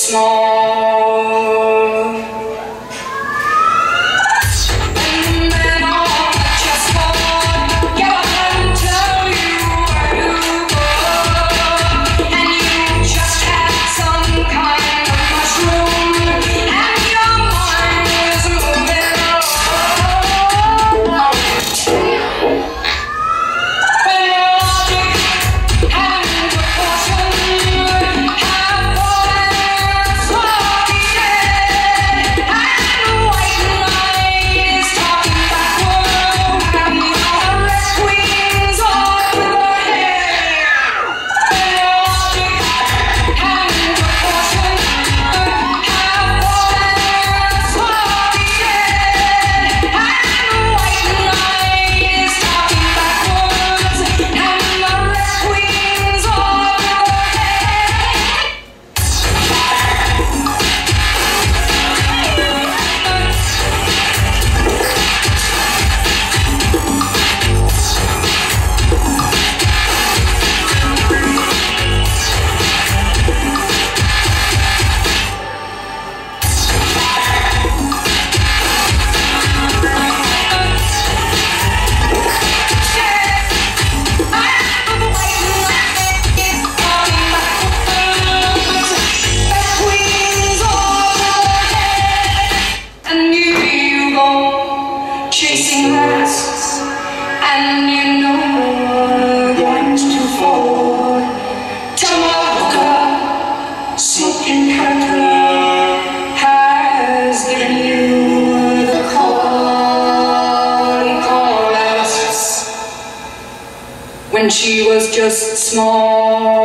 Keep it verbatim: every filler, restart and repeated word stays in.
small. And then on the chessboard, get up and tell you where to go. And you just had some kind of mushroom, and your mind is moving along. When logic and proportion have fallen slowly, and white knight is talking backward, and the other queens are with her hair. When logic and proportion have fallen slowly, and white knight is talking backwards, and the red queens are with her hair. Chasing rats, and you know you're going to fall. Tomorrow, smoking country has given you the call. He called us when she was just small.